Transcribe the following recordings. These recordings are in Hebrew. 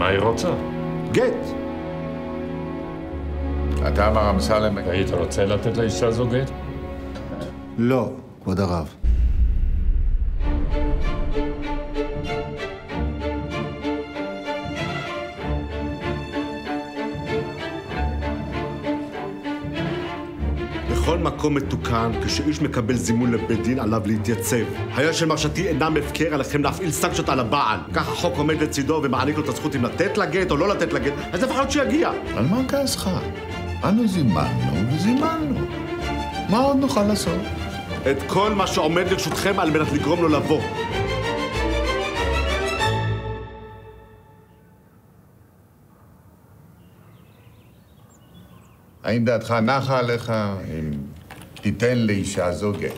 מה היא רוצה? גט. אתה מר אמסלם, היית רוצה לתת לאישה זו גט? לא, כבוד הרב. בכל מקום מתוקן, כשאיש מקבל זימון לבית דין, עליו להתייצב. היה של מרשתי אינם הפקר, עליכם להפעיל סנקציות על הבעל. כך החוק עומד לצידו ומעניק לו את הזכות אם לתת לגט או לא לתת לגט, אז לפחות שיגיע. על מה כעסך? אנו זימנו וזימנו. מה עוד נוכל לעשות? את כל מה שעומד לרשותכם על מנת לגרום לו לבוא. האם דעתך נחה עליך אם תיתן לאישה זו גט?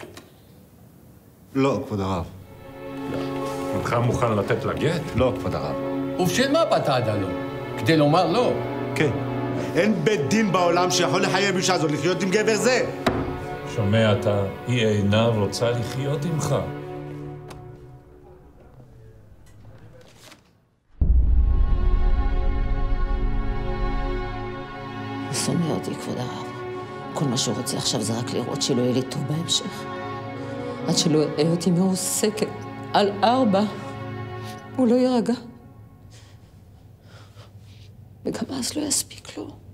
לא, כבוד הרב. אינך מוכן לתת לה גט? לא, כבוד הרב. ובשביל מה באת עד הלום? כדי לומר לא. כן. אין בית דין בעולם שיכול לחייב אישה הזאת לחיות עם גבר זה. שומע אתה, היא אינה רוצה לחיות עמך. הוא שונא אותי, כבוד הרב. כל מה שהוא רוצה עכשיו זה רק לראות שלא יהיה לי טוב בהמשך. עד שלא יראה אותי מעוסקת על 4, הוא לא יירגע. וגם אז לא יספיק לו.